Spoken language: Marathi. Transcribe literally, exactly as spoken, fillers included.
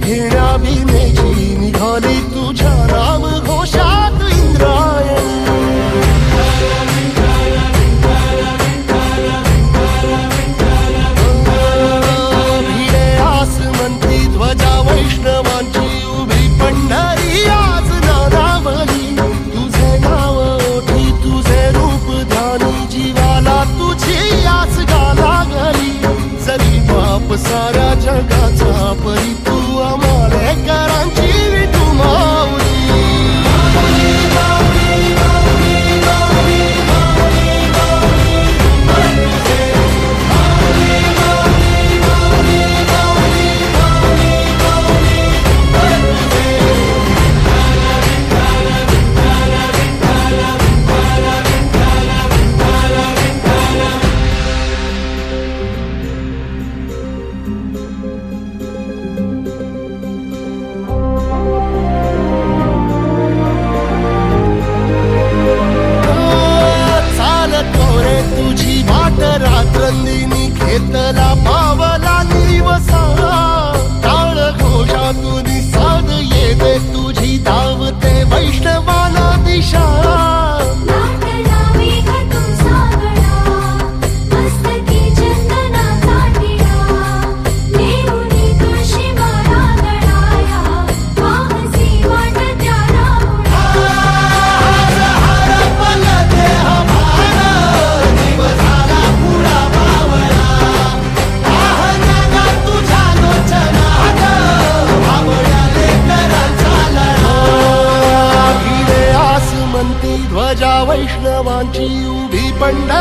घेण्या भीमेची निघाली तुझ्या राम घोषात इंद्रायणी। भिडे आसमंती ध्वजा वैष्णवांची उभी पंढरी आज नानावली। तुझे नाव ओठी तुझे रूप ध्यानी जीवाला तुझी आस गा लागली। जरी बाप साऱ्या जगाचा परी तू आमालेकरांची विठू माऊली। रात्रंदिनी घेतला पावला दिवसा। टाळ घोषातून साध येते तुझी धावते वैष्णवाला दिशा। ध्वजा वैष्णवांची उभी पंढरी